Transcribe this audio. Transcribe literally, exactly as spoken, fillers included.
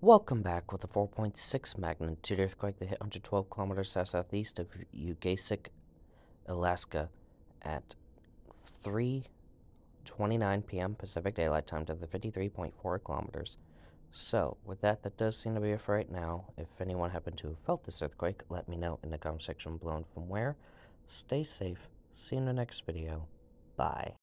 Welcome back with a four point six magnitude earthquake that hit one hundred twelve kilometers south-southeast of Ugashik, Alaska at three twenty-nine p m Pacific Daylight Time to the fifty-three point four kilometers. So, with that, that does seem to be it for right now. If anyone happened to have felt this earthquake, let me know in the comment section below and from where. Stay safe. See you in the next video. Bye.